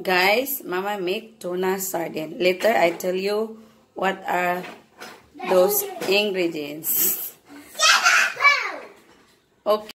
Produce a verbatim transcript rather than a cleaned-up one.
Guys, Mama make tuna sardine. Later I tell you what are those ingredients. Okay.